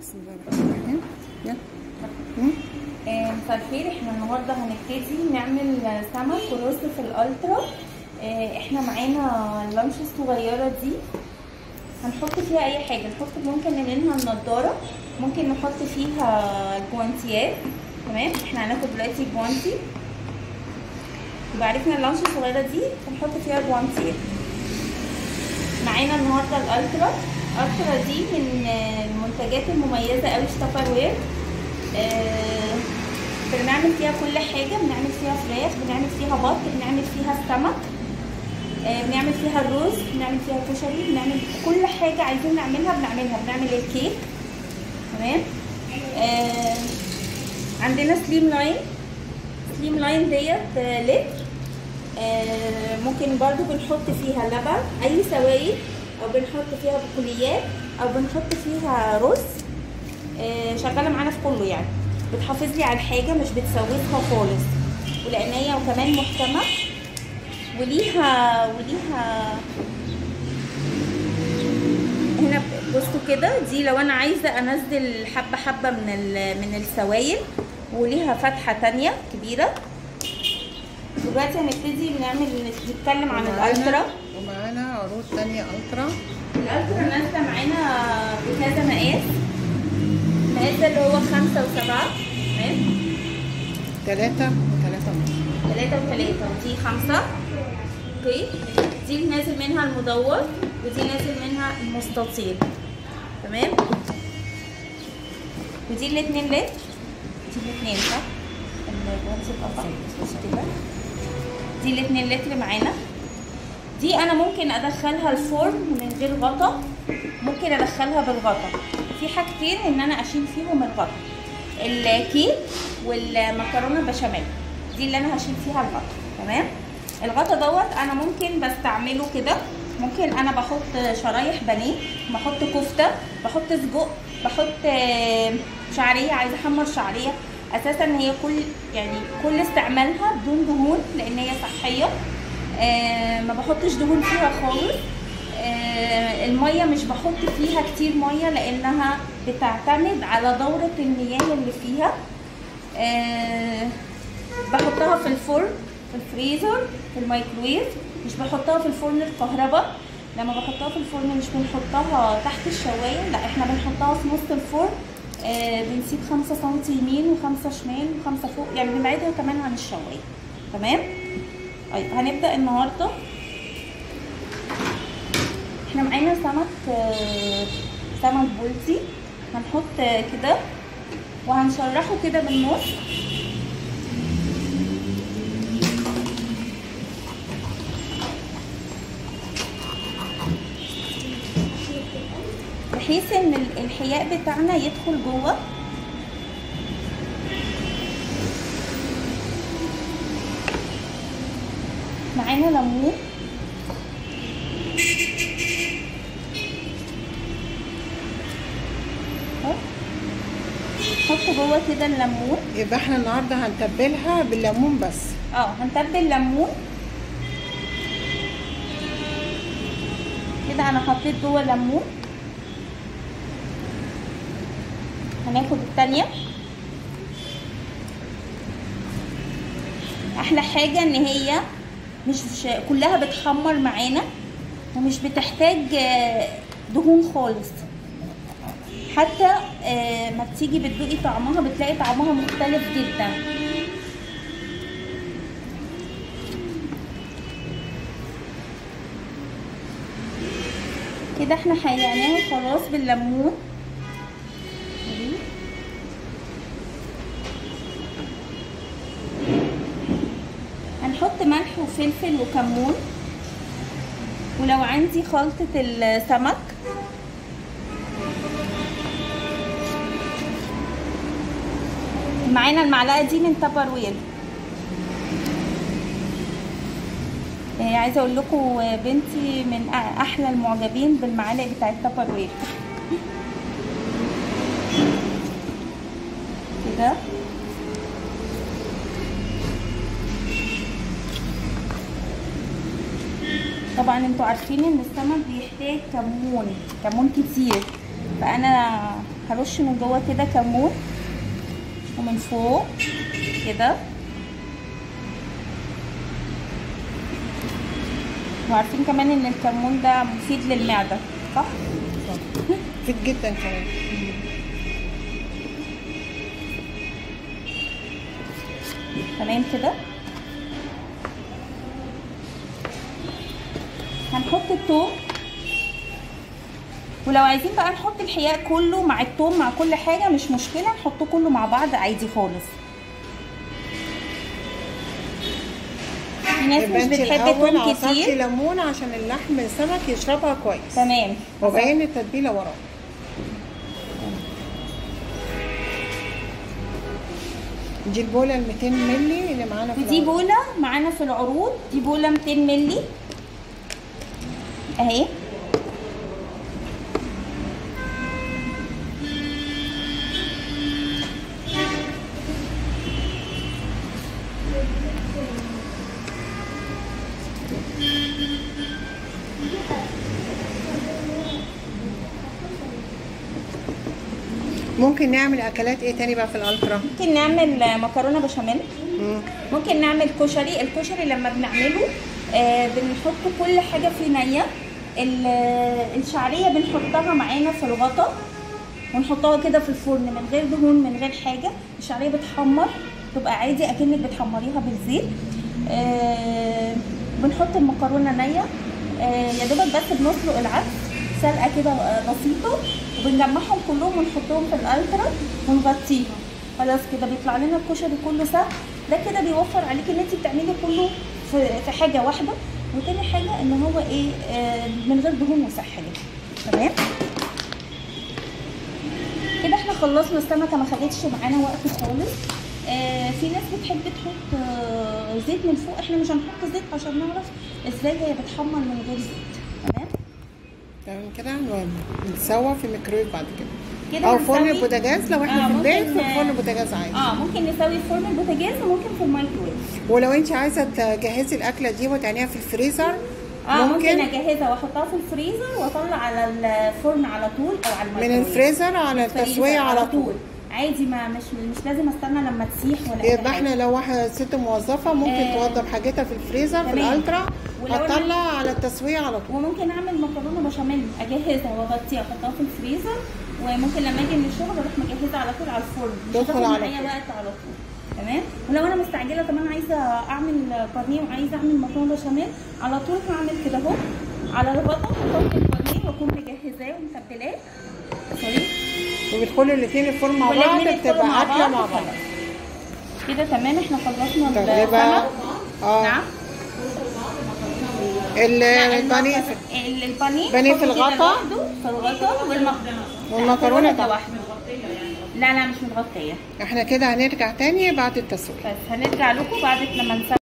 بسم الله الرحمن الرحيم. مساء الخير. احنا النهارده هنبتدي نعمل سمك ورز في الالترا. احنا معانا اللانش الصغيره دي هنحط فيها اي حاجه، ممكن ننقلها النضاره، ممكن نحط فيها الجوانتيات. تمام، احنا هناخد دلوقتي الجوانتي، يبقى عرفنا اللانش الصغيره دي هنحط فيها الجوانتيات. معانا النهارده الالترا دي من المنتجات المميزه قوي في تابروير. بنعمل فيها كل حاجه، بنعمل فيها فراخ، بنعمل فيها بط، بنعمل فيها السمك، بنعمل فيها الرز، بنعمل فيها كشري، بنعمل كل حاجه عايزين نعملها بنعمل الكيك. تمام. عندنا سليم لاين ديت لتر. ممكن برضو بنحط فيها لبن، اي سوائل، او بنحط فيها بقوليات، او بنحط فيها رز. شغاله معانا في كله، يعني بتحافظ لي على الحاجه، مش بتسوسها خالص، ولان هي وكمان محكمه وليها هنا. بصوا كده، دي لو انا عايزه انزل حبه حبه من السوائل، وليها فتحه تانية كبيره. دلوقتي هنبتدي نتكلم عن الالترا. ومعانا عروض تانية الالترا نازله معانا بكذا مقاس. المقاس ده اللي هو 5 و7. تمام، 3 و3 ودي 5. اوكي، دي نازل منها المدور، ودي نازل منها المستطيل. تمام، ودي الاتنين لتر. دي الاتنين صح؟ دي الاتنين لتر معانا. دي انا ممكن ادخلها الفرن من غير غطا، ممكن ادخلها بالغطا. في حاجتين ان انا اشيل فيهم الغطا، الكيك والمكرونه البشاميل، دي اللي انا هشيل فيها الغطا. تمام. الغطا دوت انا ممكن بستعمله كده، ممكن انا بحط شرايح بانيه، بحط كفته، بحط سجق، بحط شعريه، عايزه احمر شعريه. اساسا هي كل استعمالها بدون دهون، لان هي صحيه. ما بحطش دهون فيها خالص. الميه مش بحط فيها كتير ميه، لانها بتعتمد على دوره المياه اللي فيها. بحطها في الفرن، في الفريزر، في الميكرويف. مش بحطها في الفرن الكهرباء. لما بحطها في الفرن مش بنحطها تحت الشوايه، لا، احنا بنحطها في نص الفرن. بنسيب 5 سم يمين و5 شمال و5 فوق، يعني بنبعدها كمان عن الشوايه. تمام. طيب، هنبدأ النهارده. احنا معانا سمك بولتي. هنحط كده وهنشرحه كده بالنص، بحيث ان الحياء بتاعنا يدخل جوه. معانا ليمون، نحط جوه كده الليمون. يبقى احنا النهارده هنتبلها بالليمون بس. هنتبل ليمون كده. انا حطيت جوه ليمون. هناخد التانية. احلى حاجة ان هي مش كلها بتحمر معانا، ومش بتحتاج دهون خالص. حتى ما بتيجي بتدوقي طعمها بتلاقي طعمها مختلف جدا. كده احنا حيقناها خلاص بالليمون. هنحط ملح وفلفل وكمون، ولو عندي خلطة السمك. معانا المعلقة دي من تابروير. عايزة اقول لكم بنتي من احلى المعجبين بالمعالق بتاعت تابروير. كده طبعا انتوا عارفين ان السمك بيحتاج كمون كتير، فانا هرش من جوه كده كمون ومن فوق كده. وعارفين كمان ان الكمون ده مفيد للمعده صح؟ مفيد جدا كمان. تمام كده. هنحط الثوم، ولو عايزين بقى نحط الحياء كله مع الثوم مع كل حاجه مش مشكله، نحطه كله مع بعض عادي خالص. في ناس مش بتحب توم كتير. ليمون عشان اللحم السمك يشربها كويس. تمام. وبين التتبيله وراه. دي البوله ال 200 مللي اللي معانا في دي بوله معانا في العروض، دي بوله 200 مللي اهي. ممكن نعمل اكلات ايه تاني بقى في الالترا؟ ممكن نعمل مكرونه بشاميل، ممكن نعمل كشري. الكشري لما بنعمله بنحط كل حاجه فيه نيه. الشعريه بنحطها معانا في الغطا ونحطها كده في الفرن من غير دهون من غير حاجه. الشعريه بتحمر تبقى عادي اكنك بتحمريها بالزيت. بنحط المكرونه نيه يا دوبك بس بنسلق العدس سلقه كده بسيطه، وبنجمعهم كلهم ونحطهم في الالترا ونغطيها. خلاص كده بيطلع لنا الكشري كله سهل. ده كده بيوفر عليكي ان انت بتعملي كله في حاجه واحده. وتاني حاجه ان هو ايه من غير دهون وصحيه. تمام كده احنا خلصنا. السمكه ما خدتش معانا وقت خالص. في ناس بتحب تحط زيت من فوق، احنا مش هنحط زيت عشان نعرف ازاي هي بتحمر من غير زيت. تمام كده بنسوى في الميكرويف بعد كده، او او فرن البوتاجاز لو احنا في البيت. في فرن البوتاجاز عادي. ممكن نسوي في فرن البوتاجاز وممكن في الميكرويف. ولو انت عايزه تجهزي الاكله دي وتعينيها في الفريزر ممكن اجهزها واحطها في الفريزر واطلع على الفرن على طول او على الميكرويف. من الفريزر على التسويه على طول عادي. ما مش لازم استنى لما تسيح ولا اي يبقى احنا لو واحده ست موظفه ممكن توضب حاجتها في الفريزر في الالترا هتطلع على التسويه على طول. وممكن اعمل مكرونه بشاميل اجهزها واغطيها احطها في الفريزر، وممكن لما اجي من الشغل اروح مجهزها على طول على الفرن تدخل على معايا وقت على طول. تمام. ولو انا مستعجله كمان عايزه اعمل بانيه وعايزه اعمل مكرونه بشاميل على طول هعمل كده اهو على الغطا احط البانيه واكون مجهزاه ومتبلاه وبيدخلوا الاثنين الفرن مع بعض بتبقى اكله مع بعض كده. تمام احنا خلصنا تقريبا. نعم. البانيه في الغطا والمكرونه لوحده. لا مش متغطيه. احنا كده هنرجع تاني بعد التسويه. بس هنرجع لكم بعد لما نسوي.